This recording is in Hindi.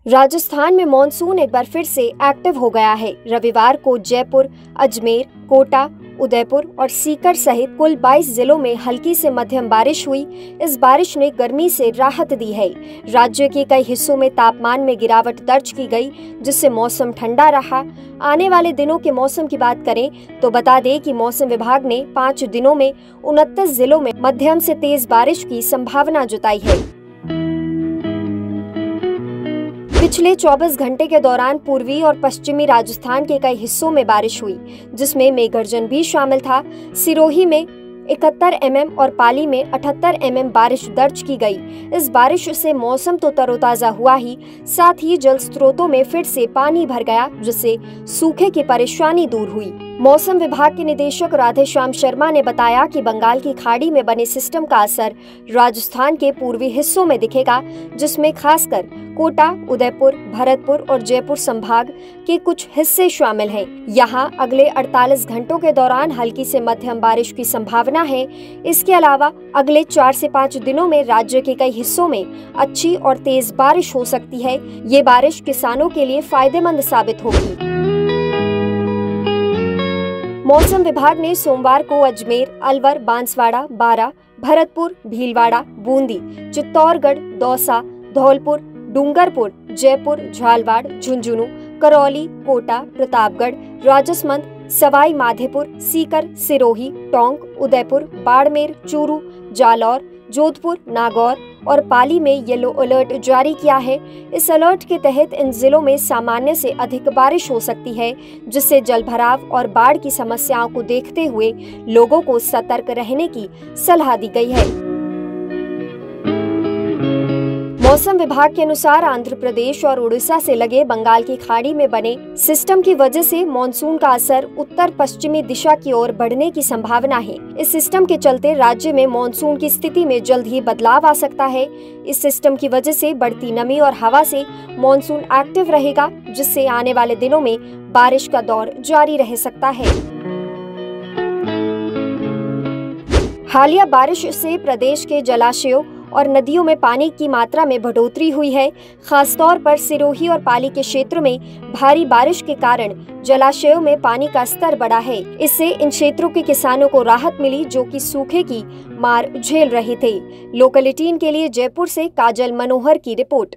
राजस्थान में मॉनसून एक बार फिर से एक्टिव हो गया है। रविवार को जयपुर, अजमेर, कोटा, उदयपुर और सीकर सहित कुल 22 जिलों में हल्की से मध्यम बारिश हुई। इस बारिश ने गर्मी से राहत दी है। राज्य के कई हिस्सों में तापमान में गिरावट दर्ज की गई, जिससे मौसम ठंडा रहा। आने वाले दिनों के मौसम की बात करें तो बता दें कि मौसम विभाग ने 5 दिनों में 29 जिलों में मध्यम से तेज बारिश की संभावना जताई है। पिछले 24 घंटे के दौरान पूर्वी और पश्चिमी राजस्थान के कई हिस्सों में बारिश हुई, जिसमें मेघगर्जन भी शामिल था। सिरोही में 71 mm और पाली में 78 mm बारिश दर्ज की गई। इस बारिश से मौसम तो तरोताजा हुआ ही, साथ ही जल स्रोतों में फिर से पानी भर गया, जिससे सूखे की परेशानी दूर हुई। मौसम विभाग के निदेशक राधेश्याम शर्मा ने बताया कि बंगाल की खाड़ी में बने सिस्टम का असर राजस्थान के पूर्वी हिस्सों में दिखेगा, जिसमें खासकर कोटा, उदयपुर, भरतपुर और जयपुर संभाग के कुछ हिस्से शामिल हैं। यहाँ अगले 48 घंटों के दौरान हल्की से मध्यम बारिश की संभावना है। इसके अलावा अगले 4 से 5 दिनों में राज्य के कई हिस्सों में अच्छी और तेज बारिश हो सकती है। ये बारिश किसानों के लिए फायदेमंद साबित होगी। मौसम विभाग ने सोमवार को अजमेर, अलवर, बांसवाड़ा, बारां, भरतपुर, भीलवाड़ा, बूंदी, चित्तौड़गढ़, दौसा, धौलपुर, डूंगरपुर, जयपुर, झालवाड़, झुंझुनू, करौली, कोटा, प्रतापगढ़, राजसमंद, सवाई माधोपुर, सीकर, सिरोही, टोंक, उदयपुर, बाड़मेर, चूरू, जालौर, जोधपुर, नागौर और पाली में येलो अलर्ट जारी किया है। इस अलर्ट के तहत इन जिलों में सामान्य से अधिक बारिश हो सकती है, जिससे जलभराव और बाढ़ की समस्याओं को देखते हुए लोगों को सतर्क रहने की सलाह दी गई है। मौसम विभाग के अनुसार आंध्र प्रदेश और उड़ीसा से लगे बंगाल की खाड़ी में बने सिस्टम की वजह से मॉनसून का असर उत्तर पश्चिमी दिशा की ओर बढ़ने की संभावना है। इस सिस्टम के चलते राज्य में मॉनसून की स्थिति में जल्द ही बदलाव आ सकता है। इस सिस्टम की वजह से बढ़ती नमी और हवा से मॉनसून एक्टिव रहेगा, जिससे आने वाले दिनों में बारिश का दौर जारी रह सकता है। हालिया बारिश से प्रदेश के जलाशयों और नदियों में पानी की मात्रा में बढ़ोतरी हुई है। खासतौर पर सिरोही और पाली के क्षेत्र में भारी बारिश के कारण जलाशयों में पानी का स्तर बढ़ा है। इससे इन क्षेत्रों के किसानों को राहत मिली, जो कि सूखे की मार झेल रहे थे। लोकल 18 के लिए जयपुर से काजल मनोहर की रिपोर्ट।